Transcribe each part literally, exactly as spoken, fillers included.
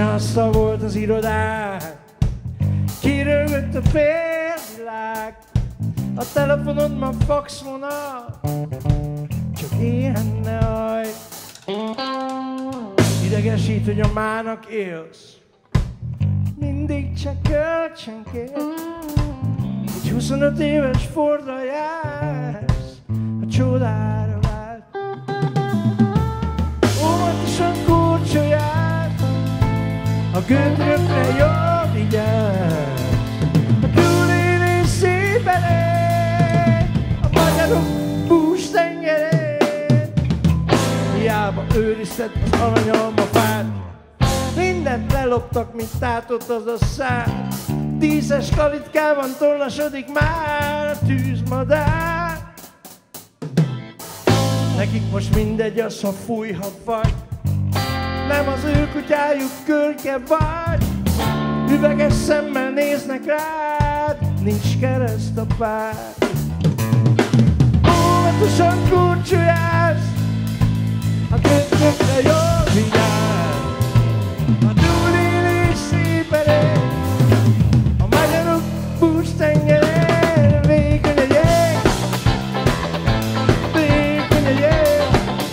Konyhasztal volt az irodák, kirögött a félvilág, a telefonod ma faxvonal, csak ilyen ne hajj. Idegesít, hogy a mának élsz, mindig csak kölcsönkér. Egy huszonöt éves Fordra jársz, a csodára vált. Óvatosan korcsolyát, a gödrökre jól vigyázz. A túlélés szépen él, a magyarok bústengerén. Hiába őrizted az aranyalmafát, mindent leloptak, mint tátott az a szám. Díszes kalitkában tollasodik már a tűzmadár. Nekik most mindegy az, ha fúj, ha vagy, nem az ő kutyájuk körke vagy. Üveges szemmel néznek rád, nincs kereszt a pár. Óvatosan korcsolyázz, a gödrökre jól vigyázz. A túlélés szépen él, a magyarok bústengerén. Vékony a jég, vékony a jég,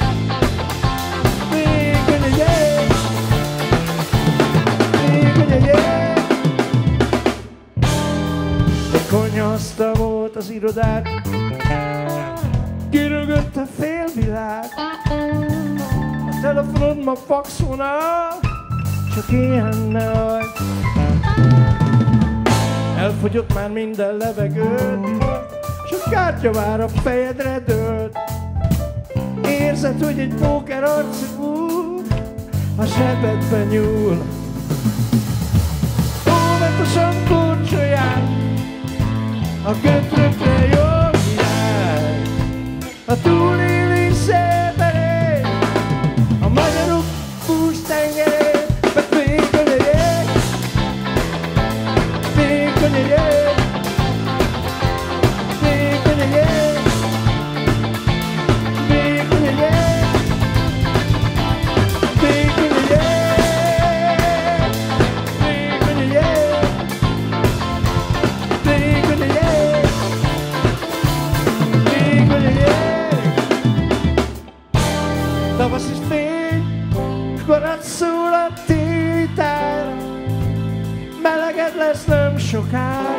vékony a jég, vékony a jég. Egy konyhasztal volt az irodák, kirögött a félvilág, a telefonod ma faxvonal, csak ilyen ne hajj. Elfogyott már minden levegőd, csak kártya vár a fejedre dőlt. Érzed, hogy egy póker arcú a zsebedbe nyúl. Óvatosan korcsolyát, a gödrökre jól vigyázz. A túlélés szépen él, a magyarok bústengerén. Vékony a jég, vékony a jég, vékony a jég, vékony a jég, vékony a jég, vékony a jég, vékony a jég, vékony a jég. Tavaszi fény, korát szól a tétár, meleged lesz nem sokára.